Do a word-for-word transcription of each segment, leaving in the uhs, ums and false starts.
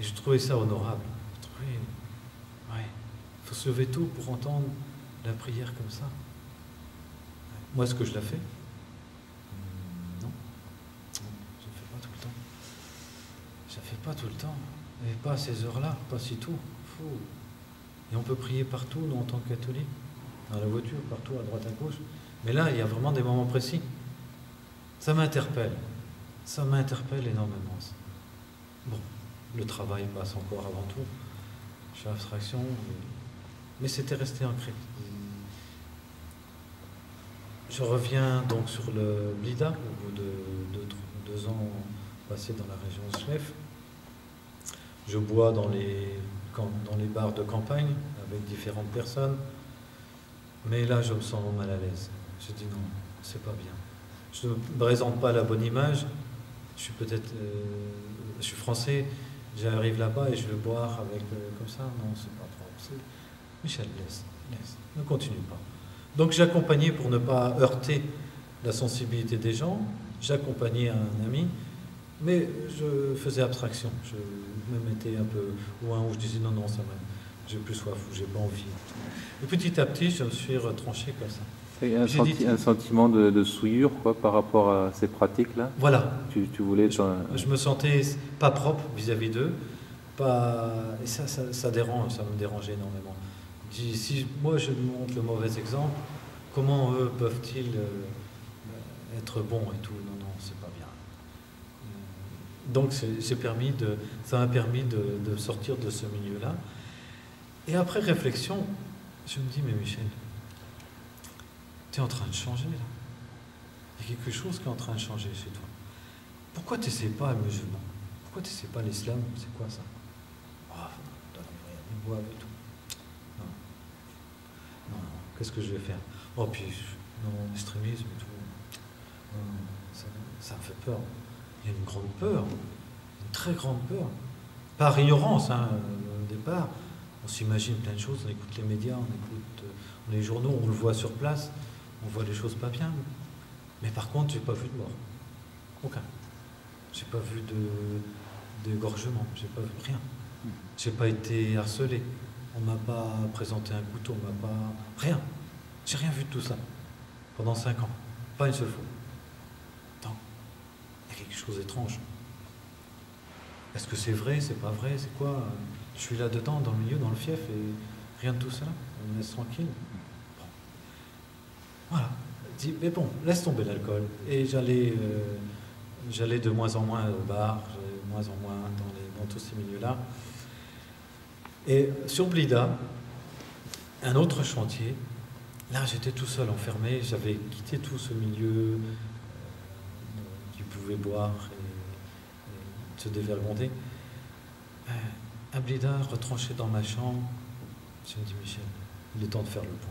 Et je trouvais ça honorable. Je trouvais, ouais, il faut se lever tôt pour entendre la prière comme ça. Moi, est-ce que je la fais? Non. Non, je ne fais pas tout le temps. Je ne la fais pas tout le temps. Et pas à ces heures-là, pas si tôt. Faut... Et on peut prier partout, nous, en tant que catholiques, dans la voiture, partout, à droite, à gauche. Mais là, il y a vraiment des moments précis. Ça m'interpelle. Ça m'interpelle énormément. Bon, le travail passe encore avant tout. Je fais abstraction, mais c'était resté ancré. Je reviens donc sur le Blida, au bout de deux, deux ans passés dans la région de Schlef. Je bois dans les, dans les bars de campagne avec différentes personnes, mais là je me sens mal à l'aise. Je dis non, c'est pas bien. Je ne présente pas la bonne image. Je suis peut-être, euh, je suis français. J'arrive là-bas et je veux boire avec euh, comme ça. Non, c'est pas propre. Michel, laisse, laisse, ne continue pas. Donc j'accompagnais pour ne pas heurter la sensibilité des gens. J'accompagnais un ami, mais je faisais abstraction. Je me mettais un peu loin où je disais non, non, ça va. J'ai plus soif ou j'ai pas envie. Et petit à petit, je me suis retranché comme ça. Et un, senti, dit, un sentiment de, de souillure quoi, par rapport à ces pratiques-là. Voilà. Tu, tu voulais. Je, je me sentais pas propre vis-à-vis d'eux, pas et ça, ça, ça dérange, ça me dérangeait énormément. Si, si moi je montre le mauvais exemple, comment eux peuvent-ils euh, être bons et tout? Non, non, c'est pas bien. Donc c'est permis de, ça m'a permis de, de sortir de ce milieu-là. Et après réflexion, je me dis mais Michel, tu es en train de changer là. Il y a quelque chose qui est en train de changer chez toi. Pourquoi tu n'essaies pas un musulman? Pourquoi tu n'essaies pas l'islam? C'est quoi ça? Oh, ils boivent et tout. Non. Non, non. Qu'est-ce que je vais faire? Oh, puis, non, l'extrémisme et tout. Non, ça, ça me fait peur. Il y a une grande peur, une très grande peur. Par ignorance, hein, au départ. On s'imagine plein de choses, on écoute les médias, on écoute euh, les journaux, on le voit sur place, on voit les choses pas bien. Mais par contre, j'ai pas vu de mort. Aucun. J'ai pas vu de d'égorgement, j'ai pas vu rien. J'ai pas été harcelé. On m'a pas présenté un couteau, on m'a pas... Rien. J'ai rien vu de tout ça. Pendant cinq ans. Pas une seule fois. Donc, il y a quelque chose d'étrange. Est-ce que c'est vrai, c'est pas vrai, c'est quoi? Je suis là-dedans, dans le milieu, dans le fief, et rien de tout ça. On me laisse tranquille. Bon. Voilà. Je dis, mais bon, laisse tomber l'alcool. Et j'allais euh, j'allais de moins en moins au bar, j'allais de moins en moins dans, les, dans tous ces milieux-là. Et sur Blida, un autre chantier, là j'étais tout seul, enfermé, j'avais quitté tout ce milieu euh, qui pouvait boire et, et se dévergonder. Euh, à Blida, retranché dans ma chambre, je me dis, Michel, il est temps de faire le point.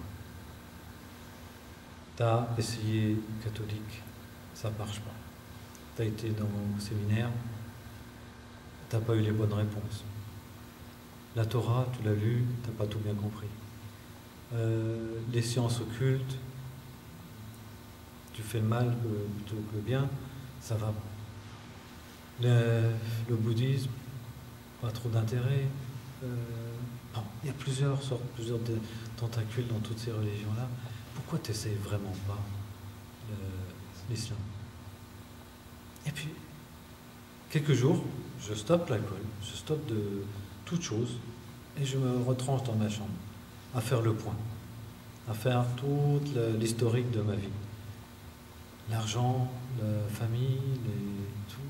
Tu as essayé catholique, ça ne marche pas. Tu as été dans le séminaire, tu n'as pas eu les bonnes réponses. La Torah, tu l'as lu, tu n'as pas tout bien compris. Euh, les sciences occultes, tu fais le mal plutôt que le bien, ça va. Le, le bouddhisme, pas trop d'intérêt. Euh, bon, il y a plusieurs sortes, plusieurs tentacules dans toutes ces religions-là. Pourquoi tu n'essayes vraiment pas l'islam? Et puis, quelques jours, je stoppe l'alcool, je stoppe de toute chose, et je me retranche dans ma chambre, à faire le point, à faire toute l'historique de ma vie. L'argent, la famille, les, tout.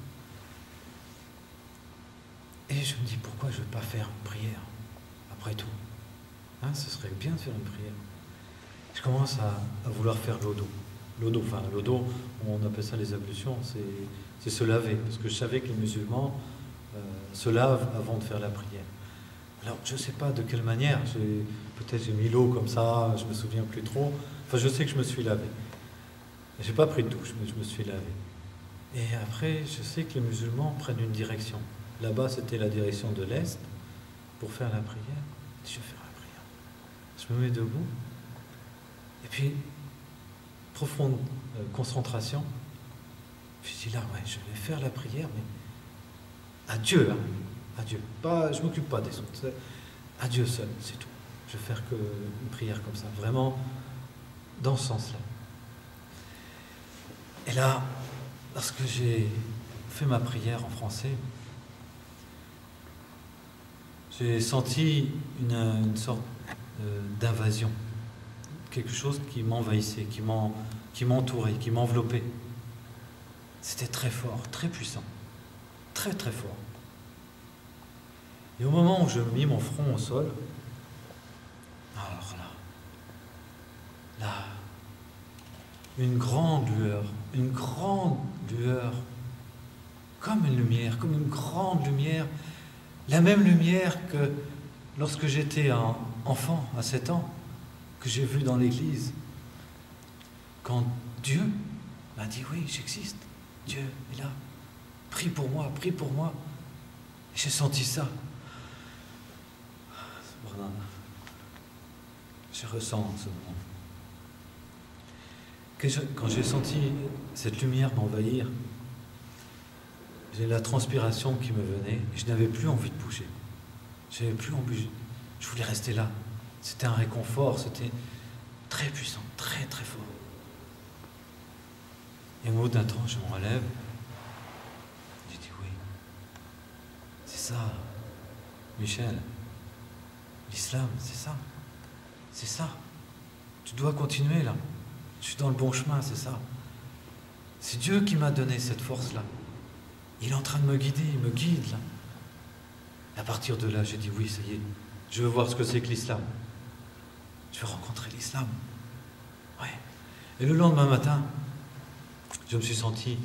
Et je me dis, pourquoi je ne vais pas faire une prière, après tout? Hein, ce serait bien de faire une prière. Je commence à, à vouloir faire l'odo. L'odo, enfin l'odo, on appelle ça les ablutions, c'est se laver, parce que je savais que les musulmans euh, se lavent avant de faire la prière. Alors je ne sais pas de quelle manière, peut-être j'ai mis l'eau comme ça, je ne me souviens plus trop, enfin je sais que je me suis lavé. Je n'ai pas pris de douche, mais je me suis lavé. Et après, je sais que les musulmans prennent une direction. Là-bas, c'était la direction de l'Est, pour faire la prière. Je vais faire la prière. Je me mets debout, et puis, profonde euh, concentration. Je dis là, ouais, je vais faire la prière, mais à Dieu. Hein. à Dieu. Pas, je ne m'occupe pas des autres. À Dieu seul, c'est tout. Je vais faire que une prière comme ça, vraiment dans ce sens-là. Et là, lorsque j'ai fait ma prière en français, j'ai senti une, une sorte euh, d'invasion, quelque chose qui m'envahissait, qui m'en, qui m'entourait, qui m'enveloppait. C'était très fort, très puissant, très très fort. Et au moment où je mis mon front au sol, alors là, là, une grande lueur, une grande lueur, comme une lumière, comme une grande lumière, la même lumière que lorsque j'étais un enfant, à sept ans, que j'ai vu dans l'église, quand Dieu m'a dit, oui, j'existe, Dieu est là, prie pour moi, prie pour moi. Et j'ai senti ça. Je ressens ce moment. Que je, quand j'ai senti cette lumière m'envahir, j'ai la transpiration qui me venait et je n'avais plus envie de bouger. Je n'avais plus envie. Je voulais rester là. C'était un réconfort, c'était très puissant, très très fort. Et au bout d'un temps, je me relève. J'ai dit oui. C'est ça, Michel. L'islam, c'est ça. C'est ça. Tu dois continuer là. Je suis dans le bon chemin, c'est ça. C'est Dieu qui m'a donné cette force-là. Il est en train de me guider, il me guide là. Et à partir de là, j'ai dit oui, ça y est. Je veux voir ce que c'est que l'islam. Je veux rencontrer l'islam. Ouais. Et le lendemain matin, je me suis senti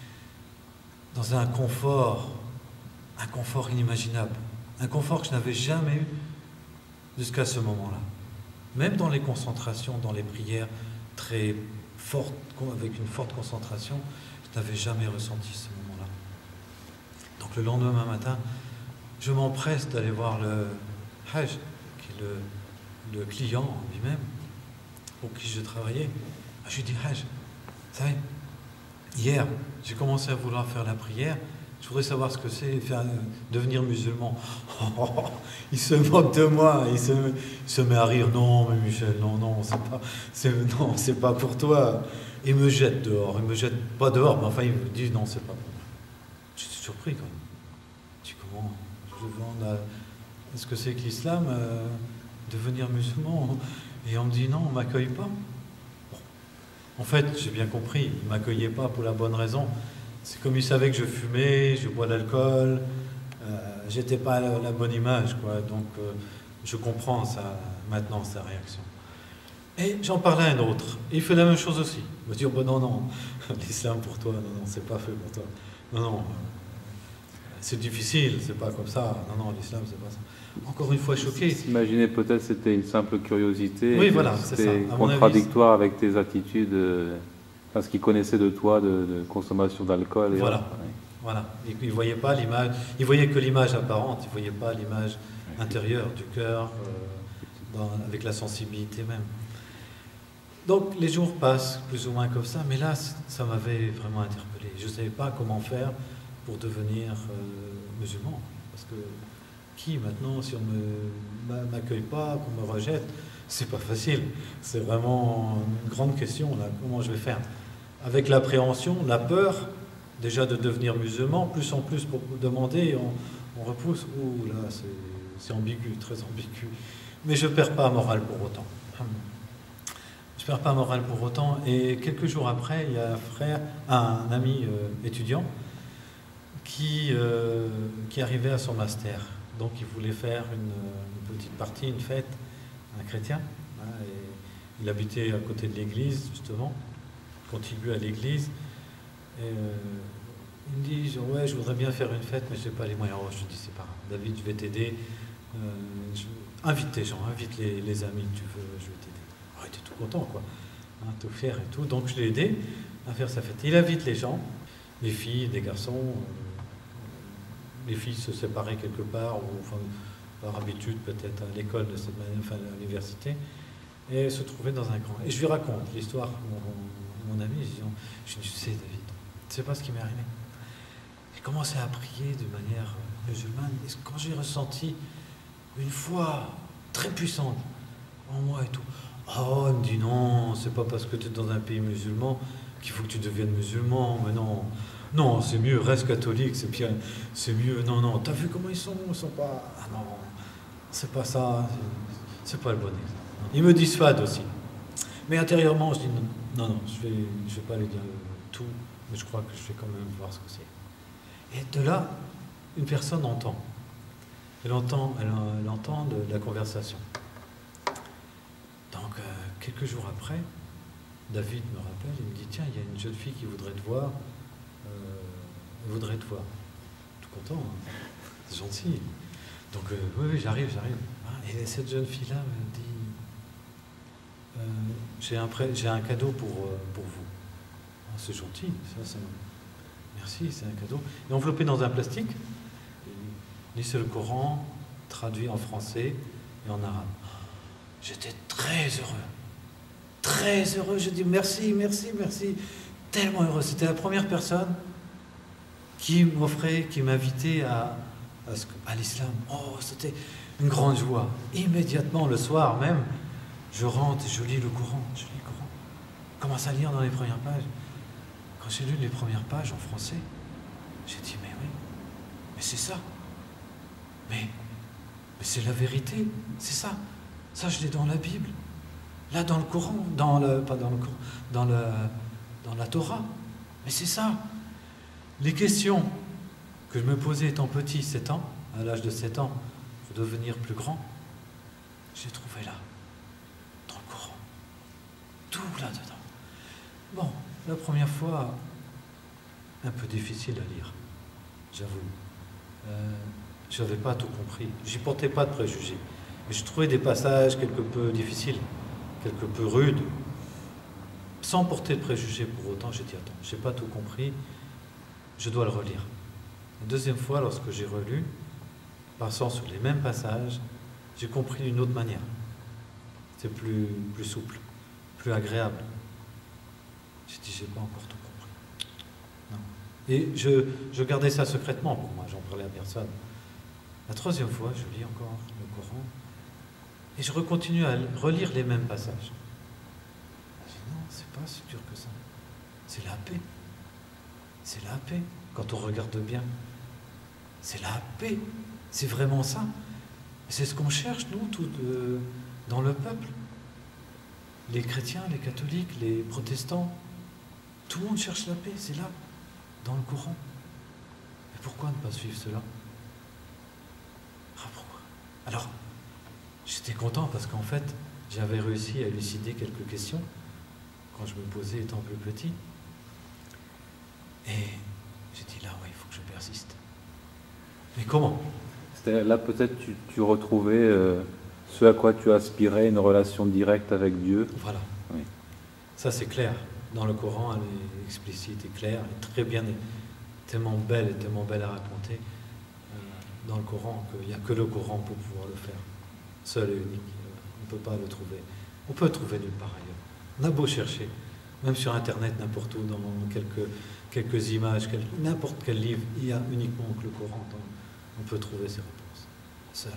dans un confort, un confort inimaginable. Un confort que je n'avais jamais eu jusqu'à ce moment-là. Même dans les concentrations, dans les prières très fortes, avec une forte concentration, je n'avais jamais ressenti ce moment-là. Donc le lendemain matin, je m'empresse d'aller voir le Hajj, qui est le, le client lui-même, pour qui je travaillais. Je lui dis, Hajj, vous savez, hier, j'ai commencé à vouloir faire la prière. Je voudrais savoir ce que c'est faire, devenir musulman. Oh, oh, oh, il se moque de moi, il se, il se met à rire. Non, mais Michel, non, non, c'est pas, c'est, non, c'est pas pour toi. Il me jette dehors. Il me jette pas dehors, mais enfin, il me dit non, c'est pas pour moi. Je suis surpris quand même. Je dis comment je demande à, est-ce que c'est que l'islam, euh, devenir musulman? Et on me dit non, on m'accueille pas. Bon. En fait, j'ai bien compris, il m'accueillait pas pour la bonne raison. C'est comme il savait que je fumais, je bois de l'alcool, euh, j'étais pas à la, la bonne image, quoi. Donc euh, je comprends ça maintenant, sa réaction. Et j'en parlais à un autre, et il fait la même chose aussi. Il me dit, oh, bon, non, non, l'islam pour toi, non, non, c'est pas fait pour toi. Non, non, euh, c'est difficile, c'est pas comme ça. Non, non, l'islam, c'est pas ça. Encore une fois choqué. Imaginez peut-être c'était une simple curiosité. Oui, voilà, c'est ça. C'était contradictoire avis, avec tes attitudes. Euh... Parce qu'il connaissait de toi de, de consommation d'alcool. Voilà, ouais. voilà. Et il ne voyait pas l'image, il voyait que l'image apparente, il ne voyait pas l'image intérieure du cœur, euh, dans, avec la sensibilité même. Donc les jours passent plus ou moins comme ça, mais là, ça m'avait vraiment interpellé. Je ne savais pas comment faire pour devenir euh, musulman. Parce que qui maintenant, si on ne m'accueille pas, qu'on me rejette, c'est pas facile. C'est vraiment une grande question, là. Comment je vais faire? Avec l'appréhension, la peur, déjà de devenir musulman, plus en plus pour demander, on, on repousse. Ouh là, c'est, c'est ambigu, très ambigu. Mais je ne perds pas morale pour autant. Je ne perds pas morale pour autant. Et quelques jours après, il y a un frère, un ami euh, étudiant qui, euh, qui arrivait à son master. Donc il voulait faire une, une petite partie, une fête, un chrétien. Hein, et il habitait à côté de l'église, justement, contribuait à l'église. Et euh, il me dit, ouais, je voudrais bien faire une fête, mais je n'ai pas les moyens. Oh, je lui dis, c'est pas grave, David, je vais t'aider. Euh, je... Invite tes gens, invite les, les amis que tu veux, je vais t'aider. Oh, il était tout content, quoi, hein, tout fier et tout. Donc je l'ai aidé à faire sa fête. Il invite les gens, les filles, des garçons. Euh, les filles se séparaient quelque part, ou enfin, par habitude peut-être à l'école de cette manière, enfin à l'université, et se trouvaient dans un grand. Et je lui raconte l'histoire, mon, mon ami, je dis, je dis, tu sais David, tu sais pas ce qui m'est arrivé. J'ai commencé à prier de manière musulmane, et quand j'ai ressenti une foi très puissante en moi et tout, oh, il me dit non, c'est pas parce que tu es dans un pays musulman qu'il faut que tu deviennes musulman, mais non, non, c'est mieux, reste catholique, c'est bien, c'est mieux, non, non, t'as vu comment ils sont, ils sont pas, ah non, c'est pas ça, c'est pas le bon exemple. Ils me dissuadent aussi, mais intérieurement, je dis non, non, non, je vais, je vais pas lui dire tout, mais je crois que je vais quand même voir ce que c'est. Et de là, une personne entend, elle entend, elle, elle entend de la conversation. Donc, euh, quelques jours après, David me rappelle, il me dit, tiens, il y a une jeune fille qui voudrait te voir, euh, elle voudrait te voir. Tout content, hein, c'est gentil. Donc, euh, oui, oui, j'arrive, j'arrive. Et cette jeune fille-là me dit, euh, j'ai un, prêt, j'ai un cadeau pour, euh, pour vous. Ah, c'est gentil, ça, ça, merci, c'est un cadeau. Et enveloppé dans un plastique, il dit, c'est le Coran, traduit en français et en arabe. J'étais très heureux, très heureux. J'ai dit merci, merci, merci, tellement heureux. C'était la première personne qui m'offrait, qui m'invitait à, à, à l'islam. Oh, c'était une grande joie. Immédiatement, le soir même, je rentre et je lis le Coran. Je lis le Coran. Je commence à lire dans les premières pages. Quand j'ai lu les premières pages en français, j'ai dit mais oui, mais c'est ça. Mais, mais c'est la vérité, c'est ça. Ça, je l'ai dans la Bible. Là, dans le Coran, dans le, pas dans le Coran, dans, le, dans la Torah. Mais c'est ça. Les questions que je me posais étant petit, sept ans, à l'âge de sept ans, pour devenir plus grand, j'ai trouvé là, dans le Coran. Tout là-dedans. Bon, la première fois, un peu difficile à lire, j'avoue. Euh, je n'avais pas tout compris. J'y portais pas de préjugés. Mais je trouvais des passages quelque peu difficiles, quelque peu rudes. Sans porter de préjugés pour autant, j'ai dit, attends, je n'ai pas tout compris, je dois le relire. La deuxième fois, lorsque j'ai relu, passant sur les mêmes passages, j'ai compris d'une autre manière. C'est plus, plus souple, plus agréable. J'ai dit, je n'ai pas encore tout compris. Non. Et je, je gardais ça secrètement pour moi, j'en parlais à personne. La troisième fois, je lis encore le Coran, et je continue à relire les mêmes passages. Je dis, non, c'est pas si dur que ça. C'est la paix. C'est la paix, quand on regarde bien. C'est la paix. C'est vraiment ça. C'est ce qu'on cherche, nous, tout, euh, dans le peuple. Les chrétiens, les catholiques, les protestants, tout le monde cherche la paix, c'est là, dans le Coran. Mais pourquoi ne pas suivre cela? Ah, pourquoi? Alors, j'étais content parce qu'en fait, j'avais réussi à élucider quelques questions quand je me posais étant plus petit. Et j'ai dit là, oui, il faut que je persiste. Mais comment? Là, peut-être, tu, tu retrouvais euh, ce à quoi tu aspirais, une relation directe avec Dieu. Voilà. Oui. Ça, c'est clair. Dans le Coran, elle est explicite et claire, et très bien, tellement belle et tellement belle à raconter euh, dans le Coran qu'il n'y a que le Coran pour pouvoir le faire. Seul et unique. On ne peut pas le trouver. On peut le trouver nulle part ailleurs. On a beau chercher, même sur Internet, n'importe où, dans quelques, quelques images, n'importe quel livre, il y a uniquement que le Coran. Donc on peut trouver ces réponses. Seul.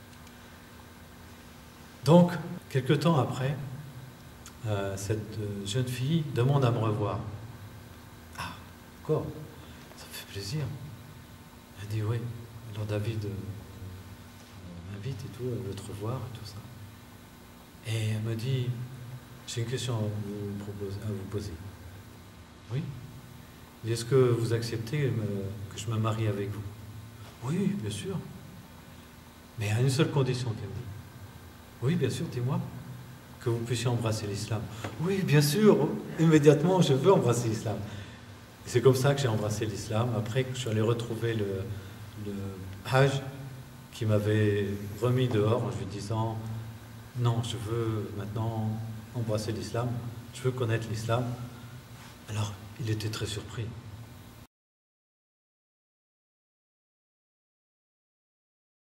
Donc, quelque temps après, euh, cette jeune fille demande à me revoir. Ah, encore, ça me fait plaisir. Elle dit oui. Alors David euh, m'invite et tout, elle veut te revoir et tout ça. Et elle me dit, j'ai une question à vous, proposer, à vous poser. Oui. Est-ce que vous acceptez me, que je me marie avec vous? Oui, bien sûr. Mais à une seule condition, qu'elle me dit. Oui, bien sûr, dis-moi. Que vous puissiez embrasser l'islam. Oui, bien sûr. Immédiatement, je veux embrasser l'islam. C'est comme ça que j'ai embrassé l'islam. Après que je suis allé retrouver le, le Hajj qui m'avait remis dehors en lui disant « Non, je veux maintenant embrasser l'islam. Je veux connaître l'islam. » Alors, il était très surpris.